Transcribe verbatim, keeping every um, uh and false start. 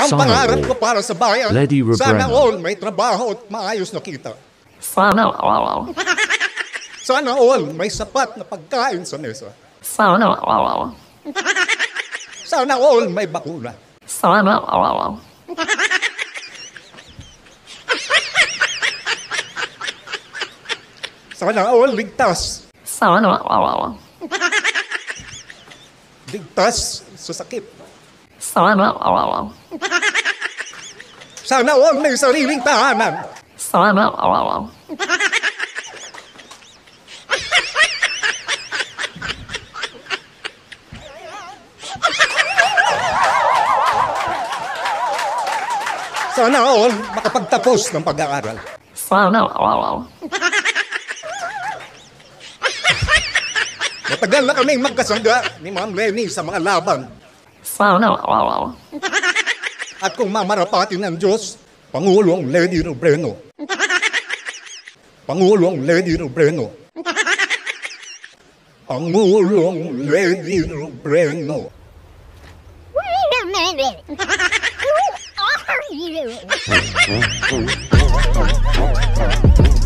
Ang Sana pangarap all. ko para sa bayan, Lady sana Robreno. all may trabaho at maayos na kita. Sana all. Sana all may sapat na pagkain sa mesa. Sana all. Sana all may bakuna. Sana all. Sana all ligtas. Sana all. Ligtas sa sakit. Sana all. Sana all may sariling tahanan. Sana all. Sana all makapagtapos ng pag-aaral. Sana all. Matagal na kaming magkasangga ni Ma'am Lenny sa mga laban. Sana all. At kung mamarapatin ng Diyos, Pangulong Lady Robreno. Pangulong Lady Robreno. Pangulong Lady Robreno. Wait a minute. Who are you?